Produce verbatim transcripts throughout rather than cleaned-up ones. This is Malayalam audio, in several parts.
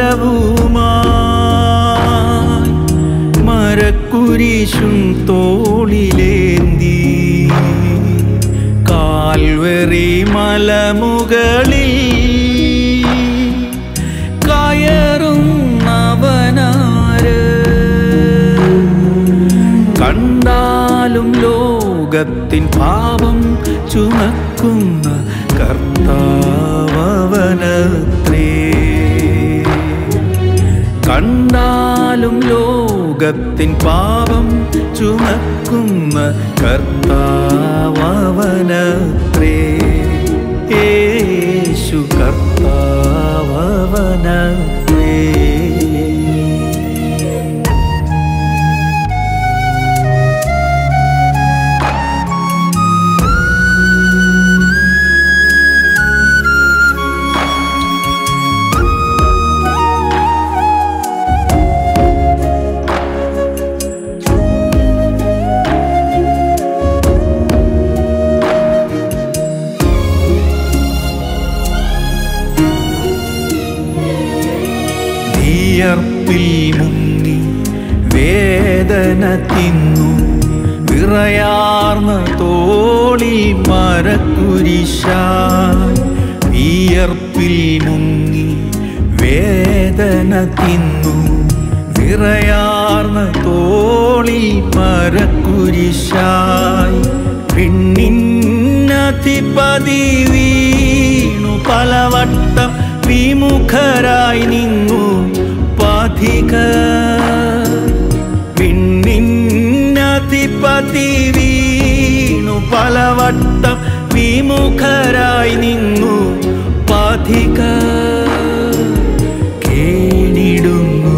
ഭാരവുമായി മരക്കുരിശും തോളിലേന്തി കാൽവരി മലമുകളിൽ കയറുന്നവനാര്? കണ്ടാലും ലോകത്തിൻ പാപം ചുമക്കുന്ന കർത്താവവനത്രേ. കണ്ടാലും ലോകത്തിൻ പാപം ചുമക്കുന്ന കർത്താവവനത്രേ. യേശു കർത്താവവനത്രേ. വിയർപ്പിൽ മുങ്ങി വേദന തിന്നു വിറയാർന്ന തോളിൽ മരക്കുരിശായി. വിയർപ്പിൽ മുങ്ങി വേദന തിന്നു വിറയാർന്ന തോളിൽ മരക്കുരിശായി. പിന്നിന്നധിപതി വീണു പലവട്ടം വിമുഖരായി നിന്നു പാഥികർ. പിന്നിന്നധിപതി വീണു പലവട്ടം വിമുഖരായി നിന്നു പാഥികർ. കേണിടുന്നു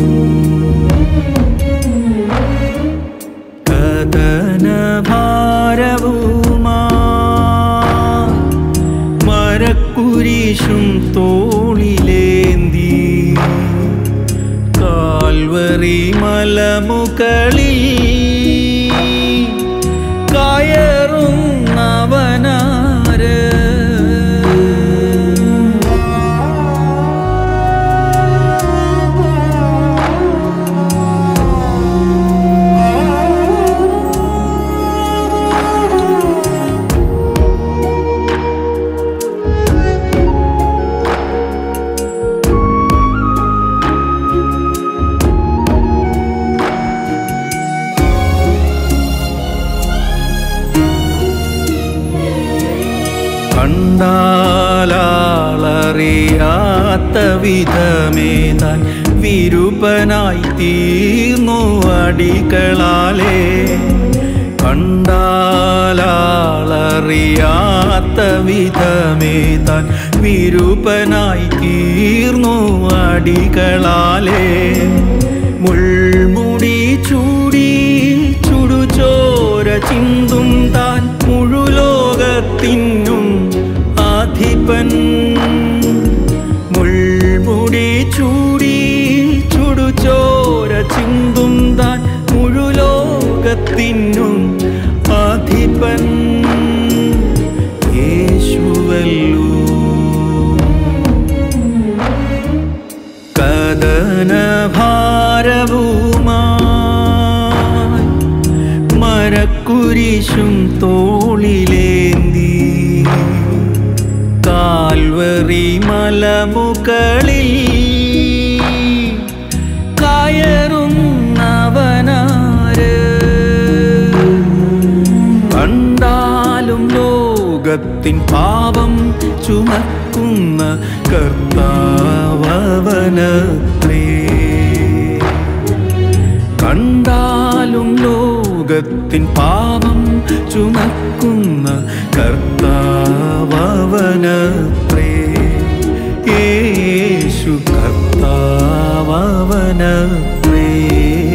കഥനഭാരവുമായി മരക്കുരിശും തോളിലേന്തി കാൽവരി മലമുകളിൽ കയറുന്നവനാര്? കണ്ടാലറിയാത്ത വിധമേ താൻ വിരൂപനായി തീർന്നു അടികളാലേ. കണ്ടാലറിയാത്ത വിധമേ താൻ വിരൂപനായി തീർന്നു അടികളാലേ. മുൾമുടി ചൂടി ചുടുചോര ചിന്തും താൻ മുഴുലോകത്തിനും അധിപൻ. മുൾമുടി ചൂടി ചുടുചോര ചിന്തും താൻ മുഴുലോകത്തിനും അധിപൻ. യേശുവല്ലോ കഥനഭാരവുമായി മരക്കുരിശും തോളിലേന്തി കാൽവരി മലമുകളിൽ കയറുന്നവനാര്? കണ്ടാലും ലോകത്തിൻ പാപം ചുമക്കുന്ന കർത്താവവനത്രേ. കണ്ടാലും ലോകത്തിൻ പാപം ചുമക്കുന്ന കർത്താവവനത്രേ. യേശു കർത്താവവനത്രേ.